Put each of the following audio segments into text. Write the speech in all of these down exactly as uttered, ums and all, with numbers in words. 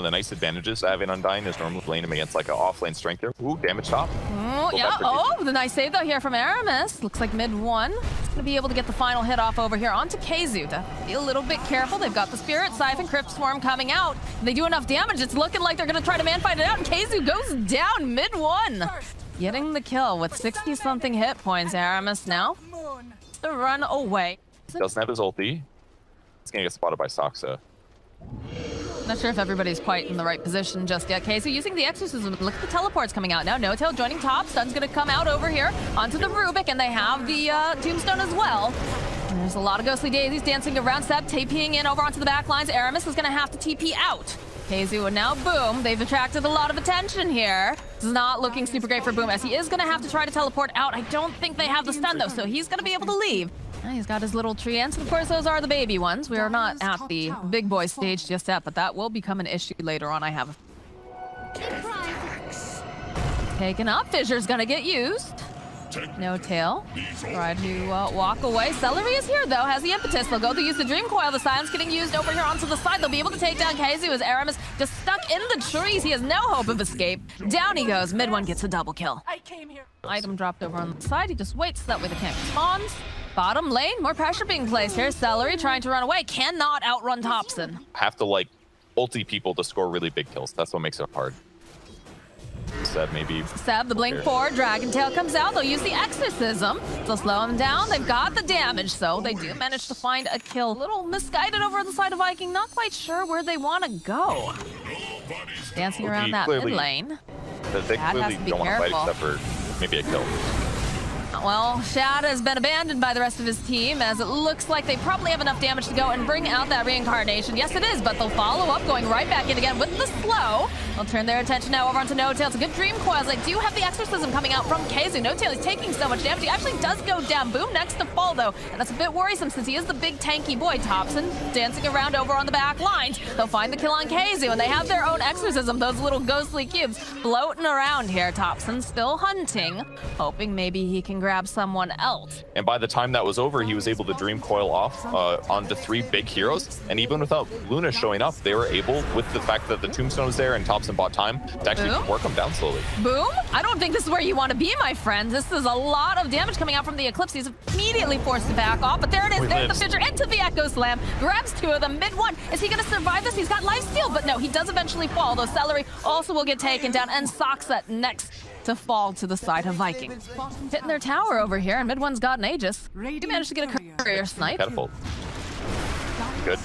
the nice advantages of having Undying is normally playing him against like an off-lane strength here. Ooh, damage top. Oh, yeah. Oh, the nice save though here from Aramis. Looks like mid one. Gonna be able to get the final hit off over here onto KheZu. To be a little bit careful. They've got the Spirit Siphon, Crypt Swarm coming out. If they do enough damage, it's looking like they're gonna try to man fight it out, and KheZu goes down mid one. Getting the kill with sixty something hit points. Aramis now to run away. Doesn't have his ulti. He's gonna get spotted by Saksa. Not sure if everybody's quite in the right position just yet. KheZu using the Exorcism. Look at the teleports coming out now. N0tail joining top. Stun's gonna come out over here onto the Rubik, and they have the uh, Tombstone as well. And there's a lot of ghostly daisies dancing around. Seb TPing in over onto the back lines. Aramis is gonna have to T P out. KheZu and now Boom. They've attracted a lot of attention here. It's not looking super great for Boom, as he is gonna have to try to teleport out. I don't think they have the stun though, so he's gonna be able to leave. Yeah, he's got his little treants, and of course those are the baby ones. We are not at the big boy stage just yet, but that will become an issue later on, I have. Taken up, Fissure's gonna get used. N0tail, try to uh, walk away. Celery is here though, has the impetus. They'll go to use the Dream Coil. The silence getting used over here onto the side. They'll be able to take down KheZu as Aramis just stuck in the trees. He has no hope of escape. Down he goes. Mid one gets a double kill. I came here. Item dropped over on the side. He just waits, that way the camp spawns. Bottom lane, more pressure being placed here. Celery trying to run away, cannot outrun Topson. Have to like ulti people to score really big kills. That's what makes it hard. Seb maybe. Seb, the blink four, Dragon Tail comes out. They'll use the Exorcism to slow him down. They've got the damage, so they do manage to find a kill. A little misguided over on the side of Viking. Not quite sure where they want to go. Dancing around that clearly, mid lane. They Shad clearly has to be don't careful. want to fight except for maybe a kill. Well, Shad has been abandoned by the rest of his team, as it looks like they probably have enough damage to go and bring out that reincarnation. Yes, it is, but they'll follow up, going right back in again with the slow. They'll turn their attention now over onto N0tail. It's a good Dream Coil. They do have the Exorcism coming out from KheZu. N0tail is taking so much damage. He actually does go down. Boom next to fall, though, and that's a bit worrisome since he is the big tanky boy. Topson dancing around over on the back lines. They'll find the kill on KheZu, and they have their own Exorcism, those little ghostly cubes floating around here. Topson still hunting, hoping maybe he can grab someone else. And by the time that was over, he was able to Dream Coil off uh, onto three big heroes. And even without Luna showing up, they were able, with the fact that the Tombstone was there and Topson bought time, to actually Boom. work them down slowly. Boom? I don't think this is where you want to be, my friends. This is a lot of damage coming out from the Eclipse. He's immediately forced to back off, but there it is. Oh, There's lives. the Fissure into the Echo Slam. Grabs two of them. Mid one. Is he going to survive this? He's got lifesteal, but no, he does eventually fall, though Celery also will get taken down, and Saksa next to fall to the side of Viking. Hitting their tower over here, and mid one's got an Aegis. He managed to get a courier snipe. Catapult. Good.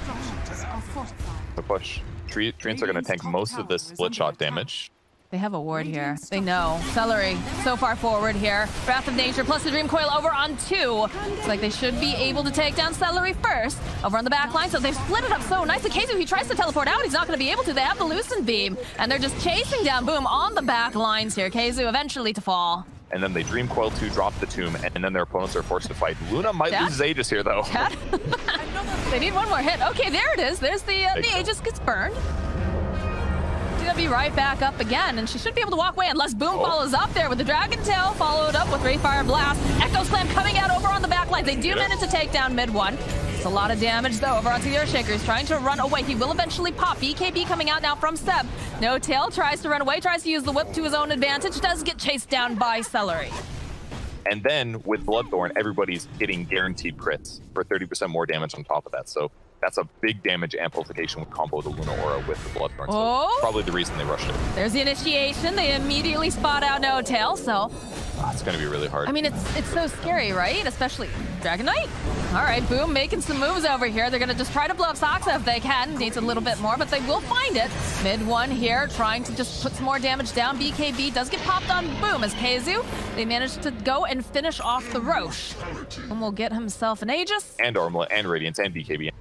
The push. Tre Treants are going to tank most of this split shot damage. They have a ward here. They know. Celery so far forward here. Wrath of Nature plus the Dream Coil over on two. It's like they should be able to take down Celery first. Over on the back line, so they've split it up so nicely. KheZu, he tries to teleport out. He's not going to be able to. They have the Lucent Beam, and they're just chasing down Boom on the back lines here. KheZu eventually to fall. And then they Dream Coil two, drop the Tomb, and then their opponents are forced to fight. Luna might Dad? lose his Aegis here, though. Dad? They need one more hit. Okay, there it is. There's the, uh, the Aegis gets burned. She's gonna be right back up again, and she should be able to walk away unless Boom Oh. follows up there with the Dragon Tail, followed up with Rayfire Blast. Echo Slam coming out over on the back line. They do manage to take down mid one. It's a lot of damage, though, over onto the Earthshaker. He's trying to run away. He will eventually pop. B K B coming out now from Seb. N0tail tries to run away, tries to use the whip to his own advantage, does get chased down by Celery. And then with Bloodthorn, everybody's getting guaranteed crits for thirty percent more damage on top of that. So that's a big damage amplification with combo the Luna Aura with the Bloodthorn. So Oh. probably the reason they rushed it. There's the initiation. They immediately spot out N0tail, so Oh, it's going to be really hard. I mean, it's it's so scary, right? Especially Dragon Knight. All right, Boom making some moves over here. They're going to just try to blow up Saksa if they can. Needs a little bit more, but they will find it. Mid one here, trying to just put some more damage down. B K B does get popped on Boom as KheZu. They managed to go and finish off the Roche. And will get himself an Aegis. and Armlet, and Radiance, and B K B.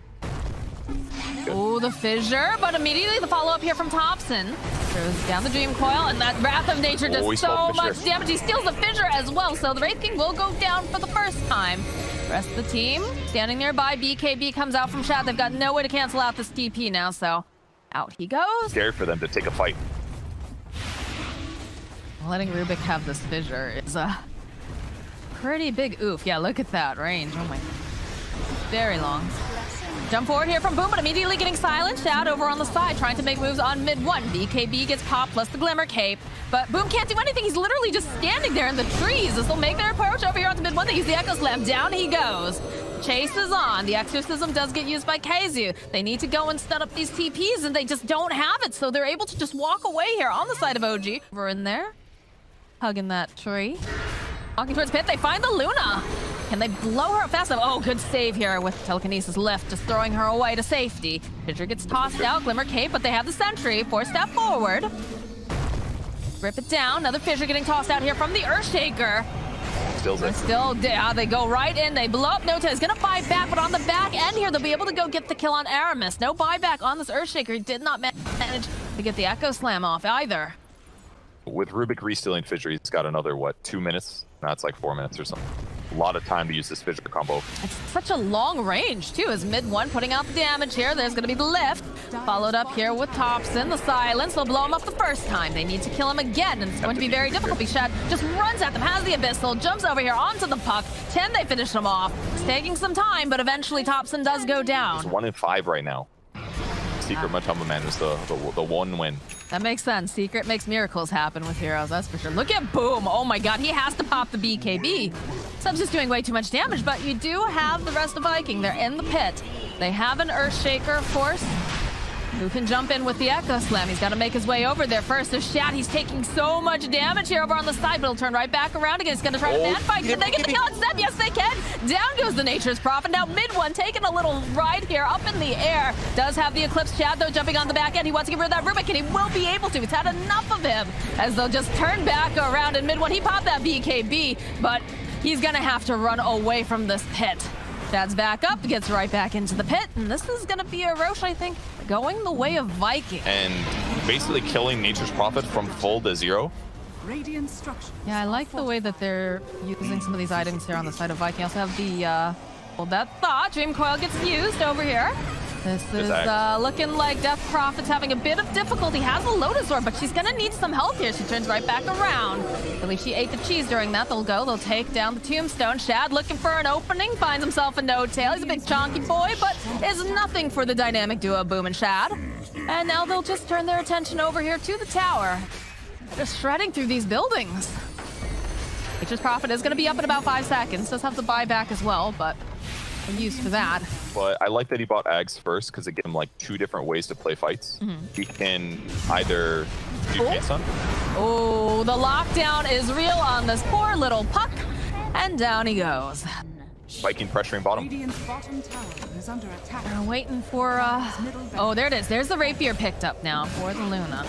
Oh, the Fissure, but immediately the follow-up here from Topson. Throws down the Dream Coil, and that Wrath of Nature does Oh, he so stole the much Fissure. damage. He steals the Fissure as well, so the Wraith King will go down for the first time. The rest of the team standing nearby. B K B comes out from Shad. They've got no way to cancel out this T P now, so out he goes. Scary for them to take a fight. Letting Rubik have this Fissure is a pretty big oof. Yeah, look at that range. Oh my, very long. Jump forward here from Boom, but immediately getting silenced. Shad over on the side, trying to make moves on mid one. B K B gets popped, plus the Glimmer Cape. But Boom can't do anything. He's literally just standing there in the trees. This will make their approach over here onto mid one. They use the Echo Slam. Down he goes. Chase is on. The Exorcism does get used by KheZu. They need to go and set up these T Ps, and they just don't have it. So they're able to just walk away here on the side of O G. Over in there, hugging that tree. Walking towards pit, they find the Luna. Can they blow her up fast enough? Oh, good save here with Telekinesis left, just throwing her away to safety. Fissure gets tossed out, Glimmer Cape, but they have the Sentry. Four step forward. Rip it down. Another Fissure getting tossed out here from the Earthshaker. Still there. Still, yeah, they go right in. They blow up. Nota is going to buy back, but on the back end here, they'll be able to go get the kill on Aramis. No buyback on this Earthshaker. He did not manage to get the Echo Slam off either. With Rubik re-stealing Fissure, he's got another, what, two minutes? That's like four minutes or something. A lot of time to use this Fissure combo. It's such a long range, too, as mid one putting out the damage here. There's going to be the lift. Followed up here with Thompson, the silence. They'll blow him up the first time. They need to kill him again, and it's going to be very difficult. Shad just runs at them, has the Abyssal, jumps over here onto the puck. ten, they finish him off. It's taking some time, but eventually Thompson does go down. It's one in five right now. Secret Matumba Man is the, the, the one win. That makes sense. Secret makes miracles happen with heroes, that's for sure. Look at Boom. Oh my god, he has to pop the B K B. Sub's just doing way too much damage, but you do have the rest of Viking. They're in the pit. They have an Earthshaker, of course, who can jump in with the Echo Slam. He's got to make his way over there first. So Shad, he's taking so much damage here over on the side, but he'll turn right back around again. He's going to try to man fight. Can they get the kill on Seb? Yes, they can. Down goes the Nature's Prophet. Now mid one, taking a little ride here up in the air. Does have the Eclipse. Shad, though, jumping on the back end. He wants to get rid of that Rubik, and he will be able to. He's had enough of him, as they'll just turn back around in mid one. He popped that B K B, but he's going to have to run away from this pit. Shad's back up, gets right back into the pit, and this is going to be a Roche, I think, going the way of Viking. And basically killing Nature's Prophet from full to zero. Yeah, I like the way that they're using some of these items here on the side of Viking. Also have the, uh, well, that thought. Dream Coil gets used over here. This is uh, looking like Death Prophet's having a bit of difficulty. Has a Lotus Orb, but she's going to need some help here. She turns right back around. I believe she ate the cheese during that. They'll go. They'll take down the Tombstone. Shad looking for an opening. Finds himself a No-Tail. He's a big chonky boy, but is nothing for the dynamic duo Boom and Shad. And now they'll just turn their attention over here to the tower. Just shredding through these buildings. Nature's Prophet is going to be up in about five seconds. Does have the buyback as well, but I'm used for that. But I like that he bought Ags first because it gives him like two different ways to play fights. Mm-hmm. He can either do Chain Stun. Oh, the lockdown is real on this poor little puck, and down he goes. Viking pressuring bottom. They're waiting for, uh... oh, there it is. There's the Rapier picked up now for the Luna.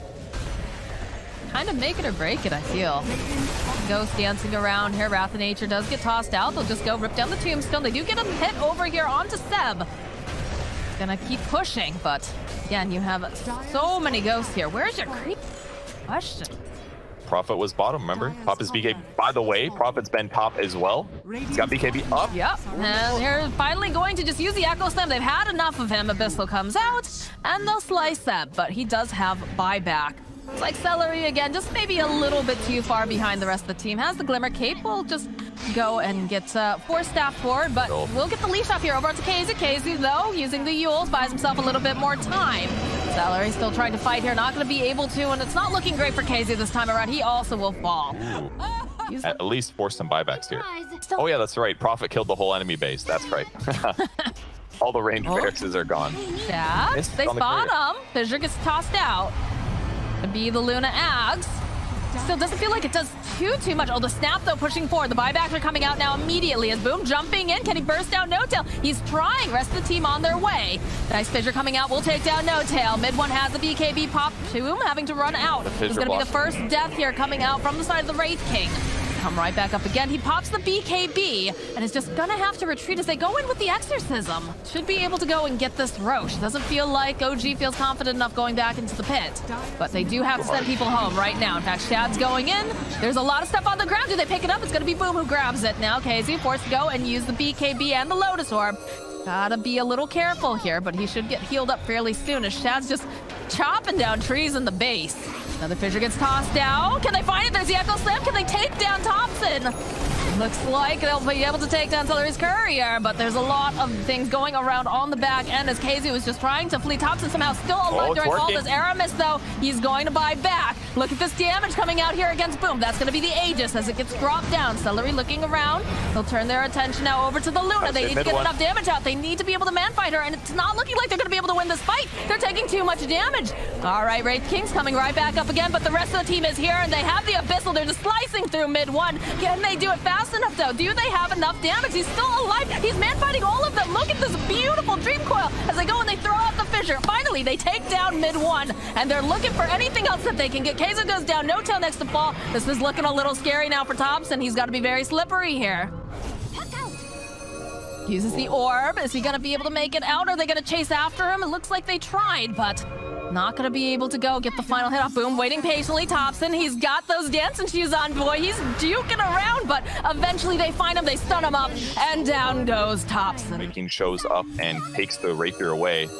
Kind of make it or break it, I feel. Ghost dancing around here. Wrath of Nature does get tossed out. They'll just go rip down the Tombstone. They do get a hit over here onto Seb. Gonna keep pushing, but again, you have so many ghosts here. Where's your creep? Question. Prophet was bottom, remember? Top is B K B. By the way, Prophet's been top as well. He's got B K B up. Yep. And they're finally going to just use the Echo Slam. They've had enough of him. Abyssal comes out, and they'll slice Seb, but he does have buyback. It's like Celery again, just maybe a little bit too far behind the rest of the team. Has the Glimmer Cape, will just go and get uh, four staff forward, but oh. we'll get the leash off here over to KheZu. KheZu, though, using the Yules, buys himself a little bit more time. Celery still trying to fight here, not going to be able to, and it's not looking great for KheZu this time around. He also will fall. At least force some buybacks here. Still. Oh yeah, that's right. Prophet killed the whole enemy base. That's right. All the ranged oh. barracks are gone. Yeah, they spot him. Fissure gets tossed out. To be the Luna Ags. Still doesn't feel like it does too, too much. Oh, the snap, though, pushing forward. The buybacks are coming out now immediately as Boom jumping in. Can he burst down No-Tail? He's trying. Rest of the team on their way. Nice Fissure coming out. We'll take down No-Tail. Mid one has the B K B pop. Boom having to run out. It's going to be the first death here coming out from the side of the Wraith King. Come right back up again. He pops the B K B and is just gonna have to retreat as they go in with the Exorcism. Should be able to go and get this Roche. Doesn't feel like O G feels confident enough going back into the pit, but they do have to send people home right now. In fact, Shad's going in. There's a lot of stuff on the ground. Do they pick it up? It's gonna be Boom who grabs it. Now KheZu forced to go and use the B K B and the Lotus Orb. Gotta be a little careful here, but he should get healed up fairly soon as Shad's just chopping down trees in the base. Another Fissure gets tossed down. Can they find it? There's the Echo Slam. Can they take down Thompson? Looks like they'll be able to take down Celery's courier, but there's a lot of things going around on the back end as KZu was just trying to flee. Thompson somehow still alive oh, during working. all this. Aramis, though, he's going to buy back. Look at this damage coming out here against Boom. That's going to be the Aegis as it gets dropped down. Celery looking around. They'll turn their attention now over to the Luna. That's they it, need to get one. enough damage out. They need to be able to man-fight her, and it's not looking like they're going to be able to win this fight. They're taking too much damage. All right, Wraith King's coming right back up again, but the rest of the team is here, and they have the Abyssal. They're just slicing through mid one. Can they do it fast enough, though? Do they have enough damage? He's still alive. He's man-fighting all of them. Look at this beautiful Dream Coil as they go and they throw out the fissure. Finally, they take down mid one, and they're looking for anything else that they can get. KZu goes down, N0tail next to fall. This is looking a little scary now for Thompson. He's got to be very slippery here. Uses the orb. Is he going to be able to make it out? Are they going to chase after him? It looks like they tried, but not going to be able to go get the final hit off. Boom, waiting patiently. Thompson, he's got those dancing shoes on, boy. He's juking around, but eventually they find him. They stun him up, and down goes Thompson. Viking shows up and takes the rapier away.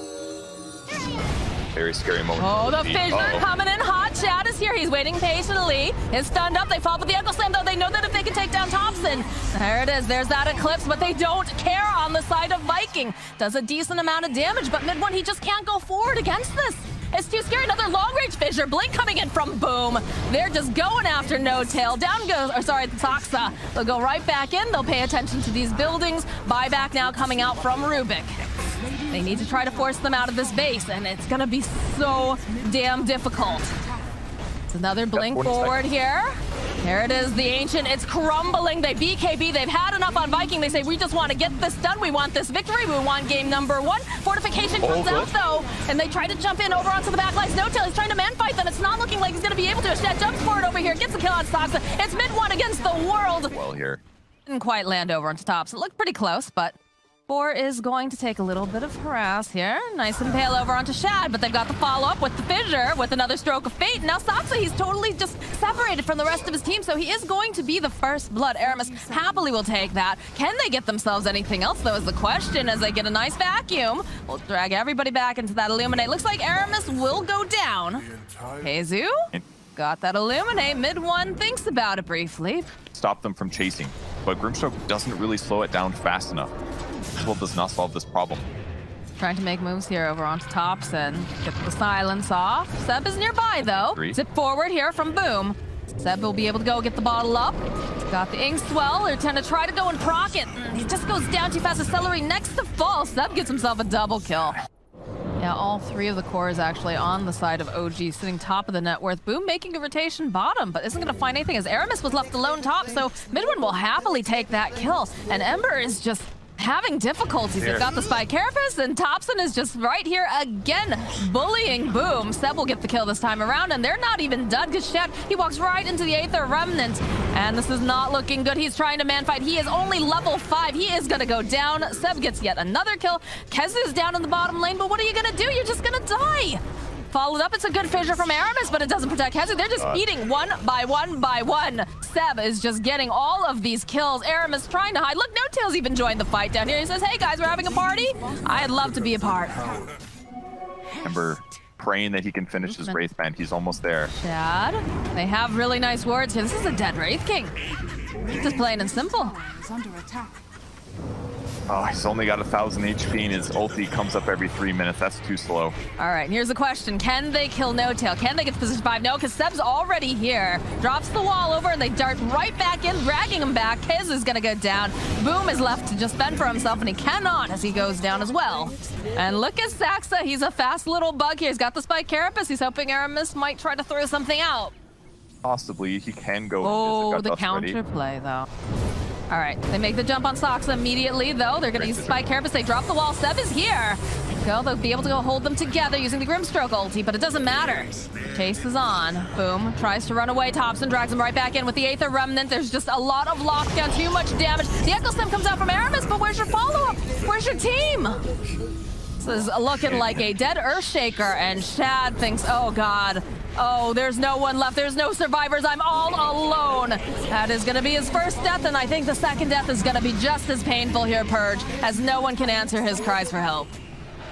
Very scary moment. Oh, the Uh-oh. Fissure coming in hot. Chad is here. He's waiting patiently. Is stunned up. They fall with the Echo Slam, though. They know that if they can take down Thompson. There it is. There's that Eclipse, but they don't care on the side of Viking. Does a decent amount of damage, but mid one, he just can't go forward against this. It's too scary. Another long-range Fissure. Blink coming in from Boom. They're just going after N0tail. Down goes, or sorry, Soxa. They'll go right back in. They'll pay attention to these buildings. Buyback now coming out from Rubik. They need to try to force them out of this base, and it's going to be so damn difficult. It's another blink forward here. There it is, the Ancient. It's crumbling. They B K B. They've had enough on Viking. They say, we just want to get this done. We want this victory. We want game number one. Fortification comes oh, out, though, and they try to jump in over onto the back lines. N0tail is trying to man-fight them. It's not looking like he's going to be able to. Shed jumps forward over here, gets a kill on Soxa. It's mid one against the world. Well here. Didn't quite land over onto top, so it looked pretty close, but Four is going to take a little bit of harass here. Nice and pale over onto Shad, but they've got the follow-up with the Fissure with another Stroke of Fate. Now Soxa, he's totally just separated from the rest of his team, so he is going to be the first blood. Aramis happily will take that. Can they get themselves anything else, though, is the question, as they get a nice vacuum. We'll drag everybody back into that Illuminate. Looks like Aramis will go down. KZu got that Illuminate. Mid one thinks about it briefly. Stop them from chasing, but Grimstroke doesn't really slow it down fast enough. Well, does not solve this problem. Trying to make moves here over onto tops and get the silence off. Seb is nearby, though. Three. Zip forward here from Boom. Seb will be able to go get the bottle up. Got the Ink Swell. They're trying to try to go and proc it. He just goes down too fast. The Celery next to fall. Seb gets himself a double kill. Yeah, all three of the cores actually on the side of O G, sitting top of the net worth. Boom making a rotation bottom, but isn't going to find anything as Aramis was left alone top, so mid one will happily take that kill. And Ember is just having difficulties. They've got the Spy Carapace, and Thompson is just right here again, bullying Boom. Seb will get the kill this time around, and they're not even done because Shad, he walks right into the Aether Remnant, and this is not looking good. He's trying to man-fight. He is only level five. He is going to go down. Seb gets yet another kill. KEZU's down in the bottom lane, but what are you going to do? You're just going to die. Followed up, it's a good Fissure from Aramis, but it doesn't protect KEZU. They're just eating one by one by one. Seb is just getting all of these kills. Aramis trying to hide. Look, N0tail's even joined the fight down here. He says, hey guys, we're having a party. I'd love to be a part. Ember praying that he can finish his Wraith Band. He's almost there. Chad, they have really nice words here. This is a dead Wraith King. Just plain and simple. It's under attack. Oh, he's only got a thousand H P and his ulti comes up every three minutes. That's too slow. All right, here's the question. Can they kill N0tail? Can they get to position five? No, because Seb's already here. Drops the wall over and they dart right back in, dragging him back. KEZU's gonna go down. Boom is left to just fend for himself, and he cannot as he goes down as well. And look at Soxa. He's a fast little bug here. He's got the Spy Carapace. He's hoping Aramis might try to throw something out. Possibly, he can go. Oh, the counter play, though. All right, they make the jump on Soxa immediately, though. They're going to use Spy Carapace. They drop the wall. Seb is here. Go, they'll be able to go hold them together using the Grimstroke ulti, but it doesn't matter. Chase is on. Boom tries to run away. Thompson drags him right back in with the Aether Remnant. There's just a lot of lockdown, too much damage. The Echo Slam comes out from Aramis, but where's your follow-up? Where's your team? This is looking like a dead Earthshaker, and Shad thinks, oh, God. Oh, there's no one left. There's no survivors. I'm all alone. That is going to be his first death, and I think the second death is going to be just as painful here, Purge, as no one can answer his cries for help.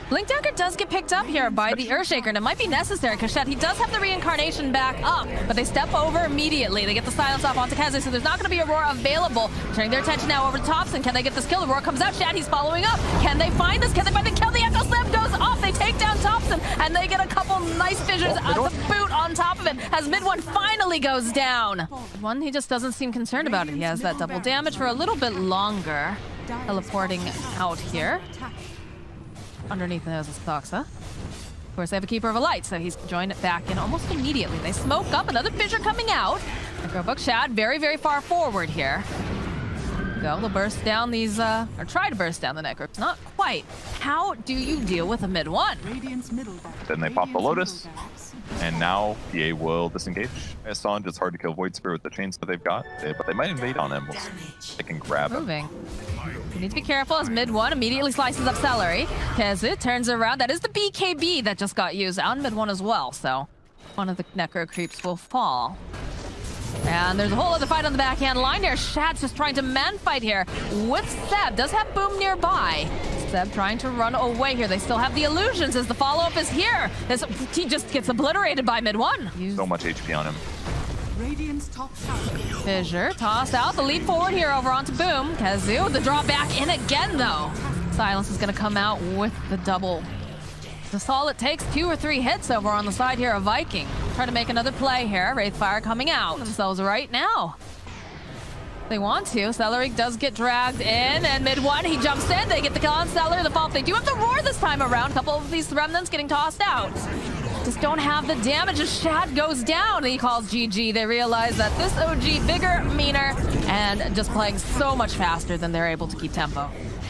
Blink Dagger does get picked up here by the Earthshaker, and it might be necessary because Shed, he does have the reincarnation back up, but they step over immediately. They get the silence off onto Kazu, so there's not going to be a roar available. Turning their attention now over to Thompson. Can they get this kill? The roar comes out. Shad, he's following up. Can they find this? Can they find the kill? The Echo Slam goes off. They take down Thompson, and they get a couple nice fissures oh, out the boot on top of it as Mid One finally goes down. One, he just doesn't seem concerned about it. He has that double damage for a little bit longer. Teleporting out here. Underneath the nose is Soxa. Of course, they have a Keeper of a Light, so he's joined it back in almost immediately. They smoke up, another fissure coming out. Necrobook Shad very, very far forward here. Go, they'll burst down these, uh, or try to burst down the Necro. Not quite. How do you deal with a Mid One? Then they pop the Lotus, and now P A will disengage. Assange, it's hard to kill Void Spirit with the chains that they've got, they, but they might invade on him. They can grab him. Moving. You need to be careful as Mid One immediately slices up Celery. Kazu turns around. That is the B K B that just got used on Mid One as well, so one of the Necro creeps will fall. And there's a whole other fight on the backhand line here. Shad's just trying to man fight here with Seb. Does have Boom nearby. Seb trying to run away here. They still have the illusions as the follow-up is here. This, he just gets obliterated by Mid One. So much H P on him. Radiant's top tower. Fissure, toss out, the leap forward here over onto Boom. Kazu, the draw back in again though. Silence is gonna come out with the double. That's all it takes, two or three hits over on the side here of Viking. Try to make another play here. Wraithfire coming out themselves right now. They want to. Celery does get dragged in, and Mid One, he jumps in. They get the kill on Celery. The fault. They do have the roar this time around. A couple of these remnants getting tossed out. Just don't have the damage as Shad goes down. He calls G G. They realize that this O G, bigger, meaner, and just playing so much faster than they're able to keep tempo.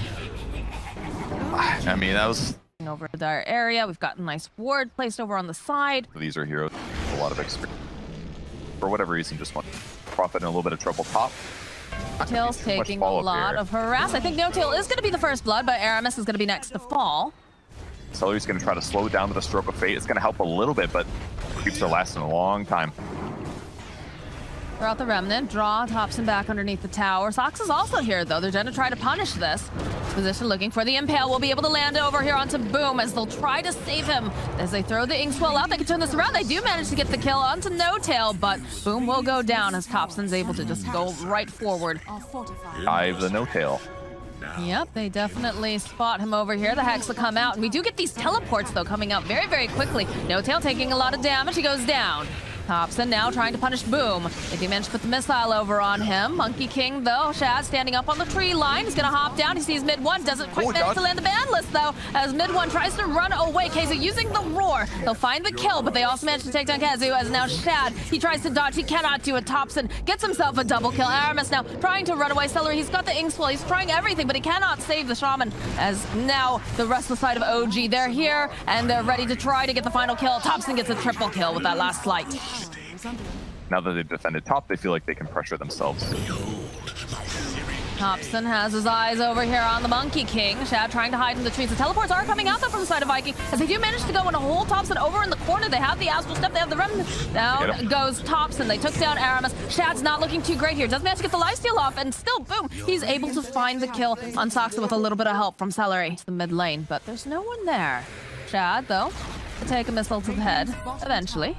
I mean, that was... Over to our area. We've got a nice ward placed over on the side. These are heroes with a lot of experience. For whatever reason, just want to profit in a little bit of trouble top. Tail's taking a lot here. of harass. I think No Tail is going to be the first blood, but Aramis is going to be next to fall. Celery's going to try to slow down with a Stroke of Fate. It's going to help a little bit, but keeps her lasting a long time. Throw out the Remnant, draw Thompson back underneath the tower. Sox is also here, though. They're going to try to punish this. Position looking for the Impale. Will be able to land over here onto Boom as they'll try to save him. As they throw the Inkswell out, they can turn this around. They do manage to get the kill onto No Tail, but Boom will go down as Thompson's able to just go right forward. Dive the No Tail. Yep, they definitely spot him over here. The Hex will come out, and we do get these teleports, though, coming out very, very quickly. No Tail taking a lot of damage. He goes down. Thompson now trying to punish Boom. They do manage to put the missile over on him. Monkey King, though, Shad standing up on the tree line. He's going to hop down. He sees Mid One. Doesn't quite oh, manage God. to land the ban list, though, as Mid One tries to run away. Kazu using the roar. They'll find the kill, but they also manage to take down Kazu, as now Shad, he tries to dodge. He cannot do it. Thompson gets himself a double kill. Aramis now trying to run away. Celery, he's got the Inkswell. He's trying everything, but he cannot save the Shaman, as now the rest of the side of O G, they're here, and they're ready to try to get the final kill. Thompson gets a triple kill with that last slight. Now that they've defended top, they feel like they can pressure themselves. Thompson has his eyes over here on the Monkey King. Shad trying to hide in the trees. The teleports are coming out though from the side of Viking, as they do manage to go and hold Thompson over in the corner. They have the Astral Step, they have the Remnant. Down goes Thompson. They took down Aramis. Shad's not looking too great here. Does manage to get the lifesteal off, and still, boom, he's able to find the kill on Soxa with a little bit of help from Celery. It's the mid lane, but there's no one there. Shad, though, to take a missile to the head, eventually.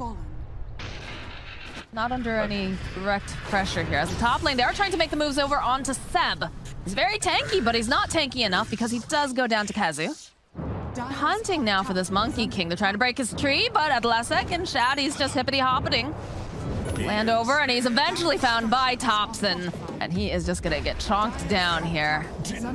Not under any direct pressure here. As the top lane, they are trying to make the moves over onto Seb. He's very tanky, but he's not tanky enough because he does go down to Kazu. Hunting now for this Monkey King. They're trying to break his tree, but at the last second, Shad, he's just hippity-hoppeting. Land over, and he's eventually found by Thompson. And he is just gonna get chonked down here.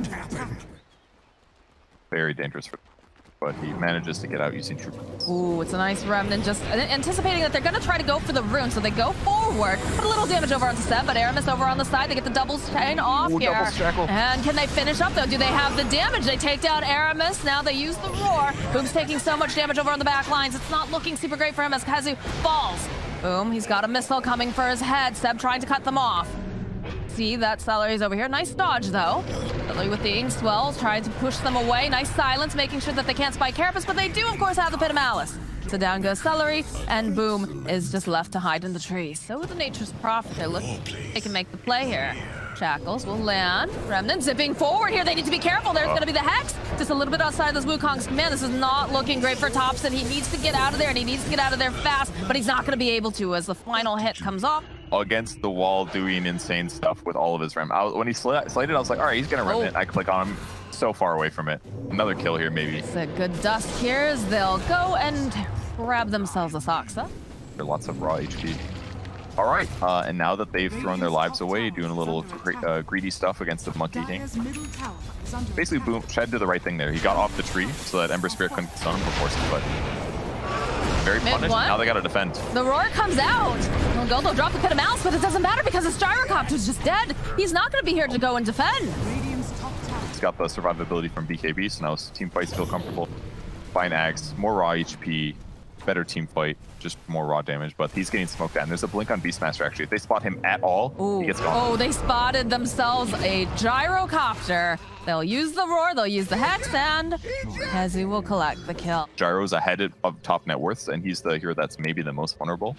Very dangerous for but he manages to get out using troopers. Ooh, it's a nice Remnant, just anticipating that they're going to try to go for the rune, so they go forward. Put a little damage over onto Seb, but Aramis over on the side. They get the double chain off Ooh, here. double shackle. And can they finish up, though? Do they have the damage? They take down Aramis. Now they use the roar. Boom's taking so much damage over on the back lines. It's not looking super great for him as Kazu falls. Boom, he's got a missile coming for his head. Seb trying to cut them off. See that Celery's over here. Nice dodge, though. Celery with the Inkswells, trying to push them away. Nice silence, making sure that they can't spike Carapace, but they do, of course, have the Pit of Malice. So down goes Celery, and Boom is just left to hide in the trees. So with the Nature's Prophet, they're looking, they can make the play here. Shackles will land. Remnant zipping forward here. They need to be careful. There's oh. going to be the Hex. Just a little bit outside this Wukong's command. This is not looking great for Topson. He needs to get out of there, and he needs to get out of there fast, but he's not going to be able to as the final hit comes off. Against the wall doing insane stuff with all of his rem. I was, when he sl slighted, I was like, all right, he's going to Remnant. Oh. I click on him. So far away from it. Another kill here, maybe. It's a good dust here as they'll go and grab themselves a Soxa. There are lots of raw H P. All right, uh, and now that they've thrown their lives away, doing a little uh, greedy stuff against the Monkey King. Basically, Boom, Shed did the right thing there. He got off the tree so that Ember Spirit couldn't stun him before some, but very Mid punished. One. Now they got to defend. The roar comes out. Well, Goldo dropped the pit of Mouse, but it doesn't matter because his Gyrocopter's just dead. He's not going to be here to go and defend. He's got the survivability from B K B, so now his team fights feel comfortable. Fine Axe, more raw H P, better team fight, just more raw damage, but he's getting smoked down. There's a blink on Beastmaster, actually. If they spot him at all, Ooh. he gets gone. Oh, they spotted themselves a Gyrocopter. They'll use the roar, they'll use the Hex, and Hezu will collect the kill. Gyro's ahead of top net worths, and he's the hero that's maybe the most vulnerable.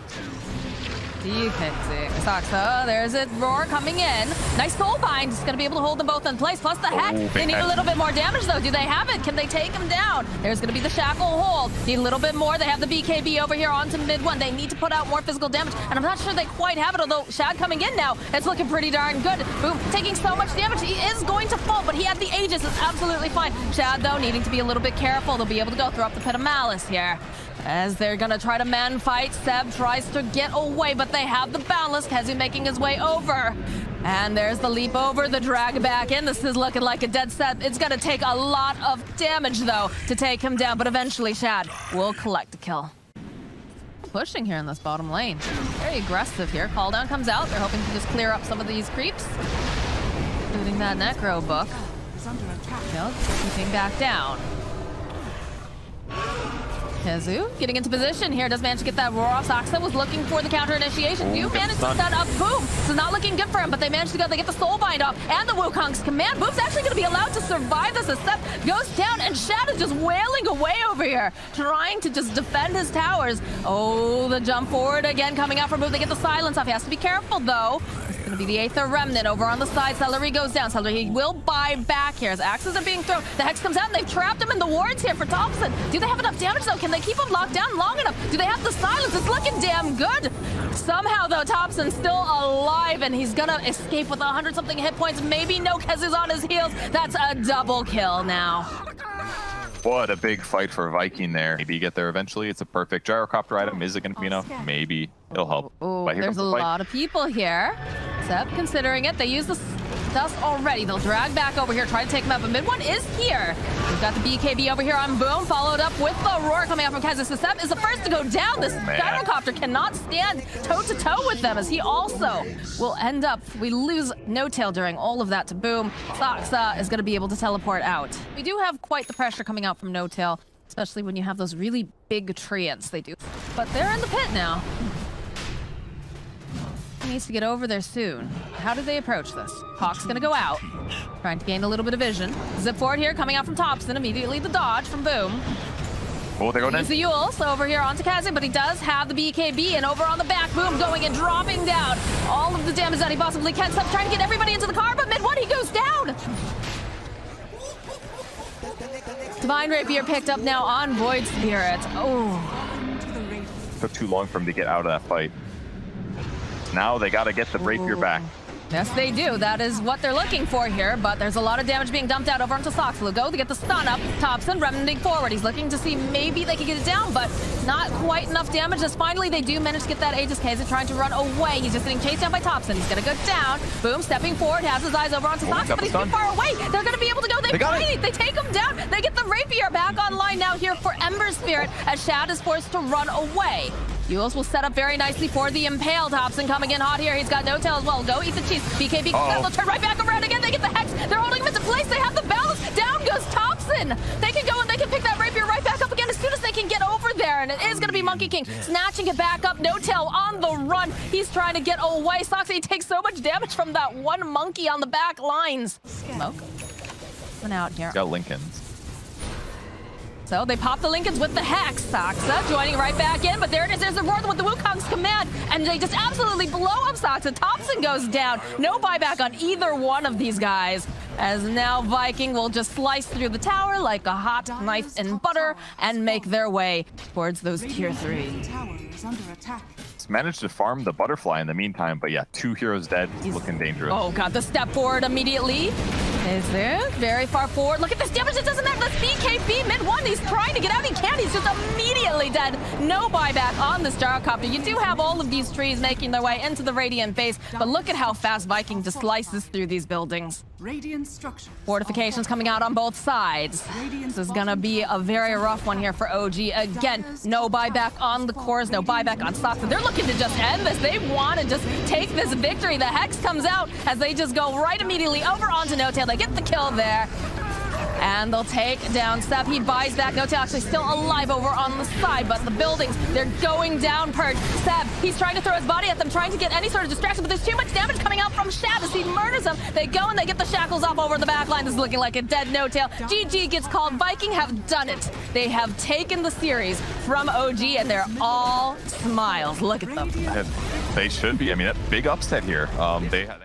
Soxa, there's a roar coming in. Nice soul bind. It's going to be able to hold them both in place. Plus the Hex. Oh, they need a little bit more damage, though. Do they have it? Can they take him down? There's going to be the Shackle hold. Need a little bit more. They have the B K B over here onto mid one. They need to put out more physical damage, and I'm not sure they quite have it, although Shad coming in now. It's looking pretty darn good. Boom, taking so much damage. He is going to fall, but he had the Aegis. It's absolutely fine. Shad, though, needing to be a little bit careful. They'll be able to go throw up the Pit of Malice here. As they're gonna try to man fight, Seb tries to get away, but they have the balance. Hezu making his way over. And there's the leap over, the drag back in. This is looking like a dead set. It's gonna take a lot of damage, though, to take him down, but eventually Shad will collect a kill. Pushing here in this bottom lane. Very aggressive here. Call down comes out. They're hoping to just clear up some of these creeps. Including that Necro book. No, keeping back down. Hezu getting into position here, does manage to get that roar off. Soxa was looking for the counter initiation. Do manage to stun up Boom. This is not looking good for him, but they managed to go. They get the soul bind off and the Wukong's command. Boom's actually going to be allowed to survive this. A step goes down, and Shad is just wailing away over here, trying to just defend his towers. Oh, the jump forward again coming out from Boom. They get the silence off. He has to be careful, though. It's going to be the Aether Remnant over on the side. Celery goes down. Celery, he will buy back here as axes are being thrown. The Hex comes out, and they've trapped him in the wards here for Topson. Do they have enough damage, though? Can they keep him locked down long enough? Do they have the silence? It's looking damn good. Somehow, though, Topson's still alive, and he's gonna escape with a hundred something hit points. Maybe Nokez is on his heels. That's a double kill now. What a big fight for Viking there. Maybe you get there eventually. It's a perfect Gyrocopter item. Is it going to be enough? Maybe. It'll help. Oh, there's a lot of people here. Seb considering it. They use the dust already. They'll drag back over here, try to take him out, but mid one is here. We've got the B K B over here on Boom, followed up with the roar coming out from Kaiser. Seb is the first to go down. This oh, Gyrocopter cannot stand toe-to-toe -to -toe with them, as he also will end up, we lose No Tail during all of that to Boom. Soxa is going to be able to teleport out. We do have quite the pressure coming out from No Tail, especially when you have those really big treants. They do. But they're in the pit now. He needs to get over there soon. How do they approach this? Hawk's gonna go out, trying to gain a little bit of vision. Zip forward here, coming out from Topson. Immediately the dodge from Boom. Oh, they're going in. He's the Yule, so over here onto Kazi, but he does have the B K B, and over on the back, Boom going and dropping down all of the damage that he possibly can. Stop trying to get everybody into the car, but mid one he goes down. Divine Rapier picked up now on Void Spirit. Oh. Took too long for him to get out of that fight. Now they got to get the Rapier back. Yes, they do. That is what they're looking for here, but there's a lot of damage being dumped out over onto Soxa. Go to get the stun up. Topson remnanting forward. He's looking to see maybe they can get it down, but not quite enough damage as finally they do manage to get that Aegis. Kaiser trying to run away. He's just getting chased down by Topson. He's going to go down. Boom, stepping forward, has his eyes over onto Soxa, but he's too far away. They're going to be able to go. They, they fight it. They take him down. They get the Rapier back online now here for Ember Spirit as Shad is forced to run away. Yules will set up very nicely for the Impale. Topson coming in hot here. He's got No Tail as well. Go eat the cheese. B K B uh-oh. They'll turn right back around again. They get the Hex. They're holding him into place. They have the balance. Down goes Topson. They can go and they can pick that Rapier right back up again as soon as they can get over there. And it is going to be Monkey King snatching it back up. No Tail on the run. He's trying to get away. Soxa, he takes so much damage from that one monkey on the back lines. Smoke. One out here. Got Lincoln's. So they pop the Lincolns with the Hex. Saksa joining right back in, but there it is. There's the Roar with the Wukong's command, and they just absolutely blow up Saksa. Thompson goes down. No buyback on either one of these guys, as now Viking will just slice through the tower like a hot knife in butter and make their way towards those tier three. Tower is under attack. Managed to farm the butterfly in the meantime, but yeah, two heroes dead, looking dangerous. Oh, got the step forward immediately. Is there? Very far forward. Look at this damage. It doesn't matter. That's B K B mid one. He's trying to get out. He can't. He's just immediately dead. No buyback on the Gyrocopter. You do have all of these trees making their way into the Radiant base, but look at how fast Viking just slices through these buildings. Radiant structures. Fortifications coming out on both sides. This is going to be a very rough one here for O G. Again, no buyback on the cores, no buyback on Saksa. They're looking to just end this. They want to just take this victory. The Hex comes out as they just go right immediately over onto No-Tail. They get the kill there. And they'll take down Seb. He buys back. No-Tail actually still alive over on the side, but the buildings, they're going down, Purge. Seb, he's trying to throw his body at them, trying to get any sort of distraction, but there's too much damage coming out from Shab as he murders them. They go and they get the shackles off over the back line. This is looking like a dead No-Tail. G G gets called. Viking have done it. They have taken the series from O G, and they're all smiles. Look at them. They should be. I mean, that big upset here. Um, they had.